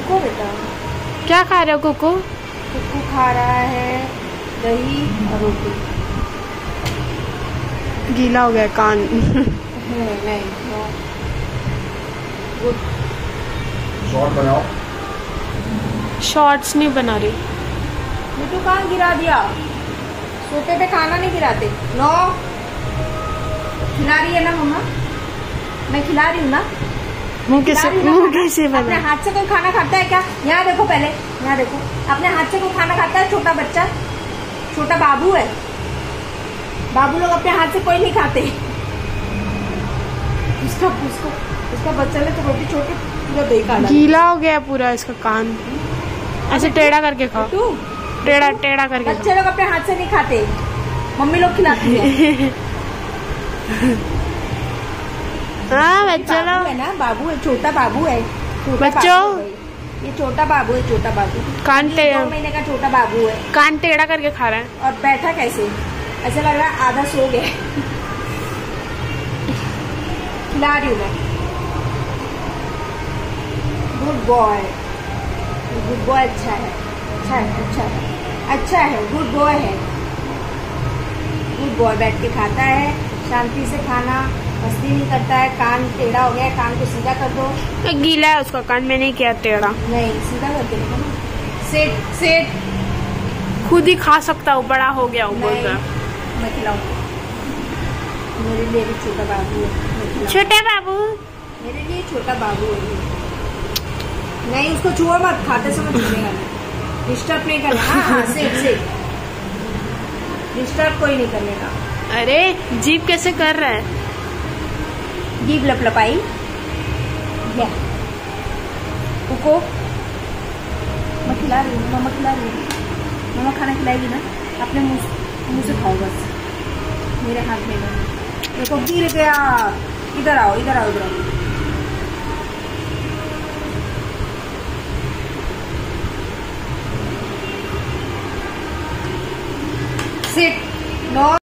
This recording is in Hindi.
कुकू बेटा, क्या खा रहे हो कुकू? कुकू खा रहा है दही और रोटी। गीला हो गया कान। नहीं गुड। शॉर्ट बनाओ। शॉर्ट्स नहीं बना रही। मिट्टू कहाँ गिरा दिया? सोफे पे खाना नहीं गिराते। नो, खिला रही है ना मम्मा? मैं खिला रही हूँ ना? मुंह कैसे अपने बना? हाथ से कोई खाना खाता है क्या? यहाँ देखो, पहले यहाँ देखो, अपने हाथ से कोई खाना खाता है? छोटा बच्चा, छोटा बाबू है। बाबू लोग अपने हाथ से कोई नहीं खाते। उसका बच्चा ने तो रोटी छोटी पूरा देखा। गीला हो गया पूरा इसका कान। ऐसे टेढ़ा करके खाओ। टेढ़ा करके बच्चे लोग अपने हाथ से नहीं खाते, मम्मी लोग खिलाती है। हाँ बच्चा लोग है ना, बाबू है, छोटा बाबू है। बच्चों, ये छोटा बाबू है, छोटा बाबू। कान 2 महीने का छोटा बाबू है। कान टेढ़ा करके खा रहा है। और बैठा कैसे, ऐसा लग रहा है आधा सो गया। खिला रही हूँ मैं। Good boy, good boy. अच्छा है, अच्छा है, अच्छा है, अच्छा है, गुड बॉय है। गुड बॉय, बैठ के खाता है, शांति से खाना, मस्ती नहीं करता है। कान टेढ़ा हो गया है, कान को सीधा कर दो। गीला है उसका कान, मैंने नहीं किया टेढ़ा। नहीं, सीधा करके देखो ना। Set set. खुद ही खा सकता हूँ, बड़ा हो गया हूँ बोल रहा। मैं खिलाऊंगी, मेरे लिए भी छोटा बाबू है। छोटा बाबू, मेरे लिए छोटा बाबू है। नहीं, उसको छुओ मत, खाते समय छूने का, डिस्टर्ब नहीं करना। हाँ, सेट। डिस्टर्ब कोई नहीं करने का। अरे जीभ कैसे कर रहा है? जीभ लपलपाई। उको मैं खिला रही हूँ, मम्मा खिला रही हूँ। मम्मा खाना खिलाएगी ना, अपने मुंह से खाओ बस, मेरे हाथ में ना। देखो गिर गया। इधर आओ, इधर आओ, इधर आओ। सिट। नो।